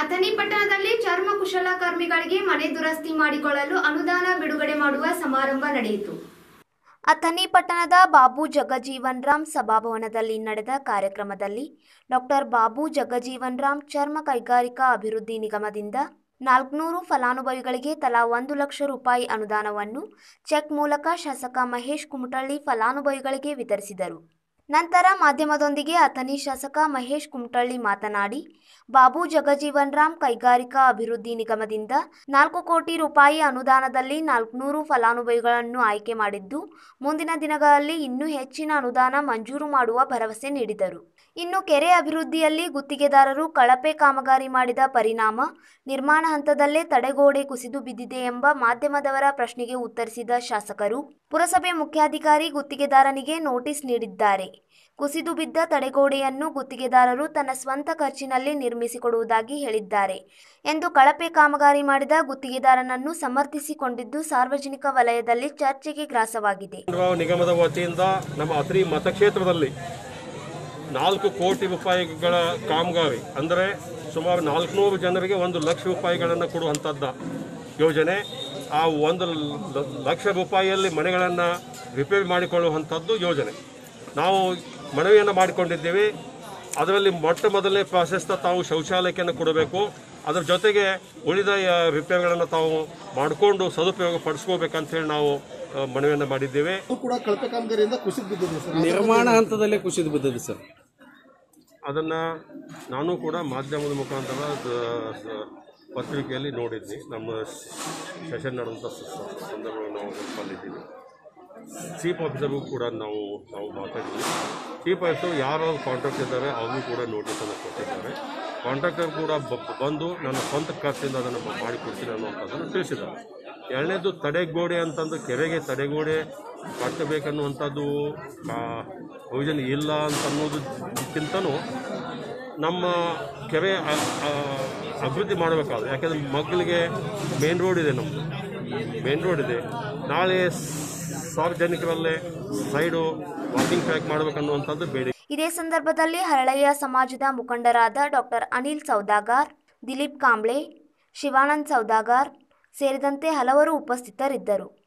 ಅಥಣಿ ಪಟ್ಟಣದಲ್ಲಿ ಚರ್ಮ ಕುಶಲಕರ್ಮಿಗಳಿಗೆ ಮನೆ ದುರಸ್ತಿ ಮಾಡಿಕೊಳ್ಳಲು ಅನುದಾನ ಬಿಡುಗಡೆ ಮಾಡುವ ಸಮಾರಂಭ ನಡೆಯಿತು. ಅಥಣಿ ಪಟ್ಟಣದ ಬಾಬು ಜಗಜೀವನ್ ರಾಮ್ ಸಭಾಭವನದಲ್ಲಿ ನಡೆದ ಕಾರ್ಯಕ್ರಮದಲ್ಲಿ ಡಾಕ್ಟರ್ ಬಾಬು ಜಗಜೀವನ್ ರಾಮ್ ಚರ್ಮ ಕೈಗಾರಿಕಾ ಅಭಿವೃದ್ಧಿ ನಿಗಮದಿಂದ 400 ಫಲಾನುಭವಿಗಳಿಗೆ ತಲಾ 1 ಲಕ್ಷ ರೂಪಾಯಿ ಅನುದಾನವನ್ನು ಚೆಕ್ ಮೂಲಕ ಶಾಸಕ ಮಹೇಶ್ ಕುಮಟಳ್ಳಿ ಫಲಾನುಭವಿಗಳಿಗೆ ವಿತರಿಸಿದರು. ನಂತರ ಮಾಧ್ಯಮದೊಂದಿಗೆ ಅಥಣಿ ಶಾಸಕ ಮಹೇಶ್ ಕುಮಟಳ್ಳಿ ಮಾತನಾಡಿ, ಬಾಬು ಜಗಜೀವನ್ ರಾಮ್ ಕೈಗಾರಿಕಾ ಅಭಿವೃದ್ಧಿ ನಿಗಮದಿಂದ 4 ಕೋಟಿ ರೂಪಾಯಿ ಅನುದಾನದಲ್ಲಿ 400 ಫಲಾನುಭವಿಗಳನ್ನು ಆಯ್ಕೆ ಮಾಡಿದ್ದು, ಮುಂದಿನ ದಿನಗಳಲ್ಲಿ ಇನ್ನೂ ಹೆಚ್ಚಿನ ಅನುದಾನ ಮಂಜೂರು ಮಾಡುವ ಭರವಸೆ ನೀಡಿದರು. ಇನ್ನು ಕೆರೆ ಅಭಿವೃದ್ಧಿಯಲ್ಲಿ ಗುತ್ತಿಗೆದಾರರು ಕಳಪೆ ಕಾಮಗಾರಿ ಮಾಡಿದ ಪರಿಣಾಮ ನಿರ್ಮಾಣ ಹಂತದಲ್ಲೇ ತಡೆಗೋಡೆ ಕುಸಿದು ಬಿದ್ದಿದೆ ಎಂಬ ಮಾಧ್ಯಮದವರ ಪ್ರಶ್ನೆಗೆ ಉತ್ತರಿಸಿದ ಶಾಸಕರು, ಪುರಸಭೆ ಮುಖ್ಯಾಧಿಕಾರಿ ಗುತ್ತಿಗೆದಾರನಿಗೆ ನೋಟಿಸ್ ನೀಡಿದ್ದಾರೆ. ಕುಸಿದು ಬಿದ್ದ ತಡೆಗೋಡೆಯನ್ನು ಗುತ್ತಿಗೆದಾರರು ತನ್ನ ಸ್ವಂತ ಖರ್ಚಿನಲ್ಲಿ ನಿರ್ಮಿಸಿಕೊಡುವುದಾಗಿ ಹೇಳಿದ್ದಾರೆ ಎಂದು ಕಳಪೆ ಕಾಮಗಾರಿ ಮಾಡಿದ ಗುತ್ತಿಗೆದಾರನನ್ನು ಸಮರ್ಥಿಸಿಕೊಂಡಿದ್ದು ಸಾರ್ವಜನಿಕ ವಲಯದಲ್ಲಿ ಚರ್ಚೆಗೆ ಗ್ರಾಸವಾಗಿದೆ. ನಿಗಮದ ವತಿಯಿಂದ ನಮ್ಮ ಅಥಣಿ ಮತಕ್ಷೇತ್ರದಲ್ಲಿ 4 ಕೋಟಿ ರೂಪಾಯಿಗಳ ಕಾಮಗಾರಿ ಅಂದರೆ ಸುಮಾರು 400 ಜನರಿಗೆ 1 ಲಕ್ಷ ರೂಪಾಯಿಗಳನ್ನು ಕೊಡುವಂಥದ್ದು ಯೋಜನೆ. ಆ 1 ಲಕ್ಷ ರೂಪಾಯಿಯಲ್ಲಿ ಮನೆಗಳನ್ನು ರಿಪೇರಿ ಮಾಡಿಕೊಳ್ಳುವಂಥದ್ದು ಯೋಜನೆ. ನಾವು ಮನವಿಯನ್ನು ಮಾಡಿಕೊಂಡಿದ್ದೇವೆ. ಅದರಲ್ಲಿ ಮೊಟ್ಟ ಮೊದಲನೇ ಪ್ರಾಶಸ್ತ್ಯ ತಾವು ಶೌಚಾಲಯಕ್ಕೆ ಕೊಡಬೇಕು. ಅದರ ಜೊತೆಗೆ ಉಳಿದ ರಿಪೇರಿಗಳನ್ನು ತಾವು ಮಾಡಿಕೊಂಡು ಸದುಪಯೋಗ ಪಡಿಸ್ಕೋಬೇಕಂತೇಳಿ ನಾವು ಮನವಿಯನ್ನು ಮಾಡಿದ್ದೇವೆ. ನಿರ್ಮಾಣ ಹಂತದಲ್ಲೇ ಕುಸಿದು ಬಿದ್ದಿದೆ ಸರ್. ಅದನ್ನು ನಾನು ಕೂಡ ಮಾಧ್ಯಮದ ಮುಖಾಂತರ ಪತ್ರಿಕೆಯಲ್ಲಿ ನೋಡಿದ್ವಿ. ನಮ್ಮ ಸೆಷನ್ ನಡೆದಂಥ ಸಂದರ್ಭವನ್ನು ನಾವು ಕಲಿದ್ದೀವಿ. ಚೀಫ್ ಆಫೀಸರ್ಗೂ ಕೂಡ ನಾವು ಮಾತಾಡಿದ್ವಿ. ಚೀಫ್ ಆಫೀಸರ್ ಯಾರು ಕಾಂಟ್ರಾಕ್ಟ್ ಇದ್ದಾರೆ ಅವ್ರಿಗೂ ಕೂಡ ನೋಟಿಸನ್ನು ಕೊಟ್ಟಿದ್ದಾರೆ. ಕಾಂಟ್ರಾಕ್ಟರ್ ಕೂಡ ಬಂದು ನನ್ನ ಸ್ವಂತ ಖರ್ಚಿಂದ ಅದನ್ನು ಮಾಡಿಕೊಡ್ತೀನಿ ಅನ್ನುವಂಥದ್ದನ್ನು ತಿಳಿಸಿದ್ದಾರೆ. ಎರಡನೇದು ತಡೆಗೋಡೆ ಅಂತಂದು ಕೆರೆಗೆ ತಡೆಗೋಡೆ ಕಟ್ಟಬೇಕನ್ನುವಂಥದ್ದು ಪ್ರಯೋಜನ ಇಲ್ಲ ಅಂತ ಅನ್ನೋದಕ್ಕಿಂತನೂ ನಮ್ಮ ಕೆರೆ ಅಭಿವೃದ್ಧಿ ಮಾಡಬೇಕಾದ್ರೆ, ಯಾಕೆಂದರೆ ಮಕ್ಕಳಿಗೆ ಮೇನ್ ರೋಡ್ ಇದೆ, ನಮ್ಮದು ಮೇನ್ ರೋಡ್ ಇದೆ. ನಾಳೆ ಸಾರ್ವಜನಿಕರಲ್ಲೇ ಸೈಡು ವಾಕಿಂಗ್ ಟ್ರ್ಯಾಕ್ ಮಾಡಬೇಕನ್ನುವಂಥದ್ದು ಬೇಡಿಕೆ. ಇದೇ ಸಂದರ್ಭದಲ್ಲಿ ಹರಳಯ್ಯ ಸಮಾಜದ ಮುಖಂಡರಾದ ಡಾಕ್ಟರ್ ಅನಿಲ್ ಸೌದಾಗಾರ್, ದಿಲೀಪ್ ಕಾಂಬ್ಳೆ, ಶಿವಾನಂದ್ ಸೌದಾಗಾರ್ ಸೇರಿದಂತೆ ಹಲವರು ಉಪಸ್ಥಿತರಿದ್ದರು.